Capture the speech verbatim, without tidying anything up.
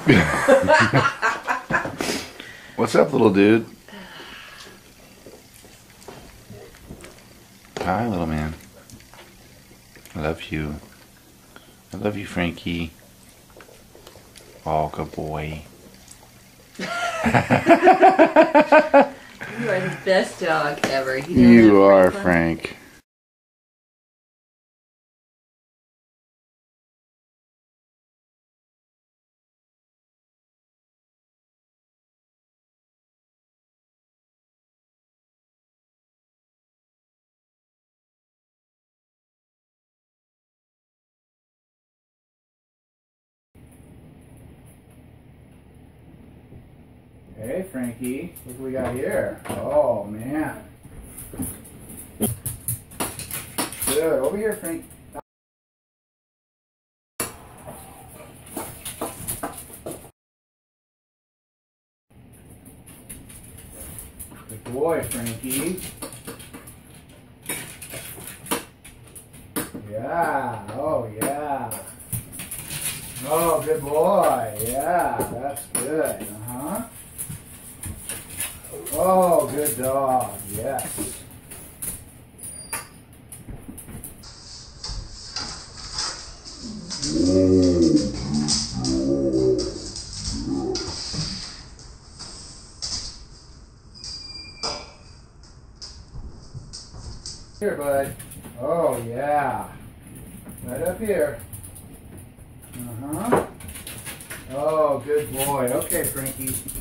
What's up, little dude? Hi, little man. I love you. I love you, Frankie. Oh, good boy. You are the best dog ever. You, know You that, are, Franklin? Frank. Hey, Frankie, look what we got here. Oh, man. Good. Over here, Frank. Good boy, Frankie. Yeah. Oh, yeah. Oh, good boy. Yeah, that's good. Uh-huh. Oh, good dog. Yes. Here, bud. Oh, yeah. Right up here. Uh-huh. Oh, good boy. Okay, Frankie.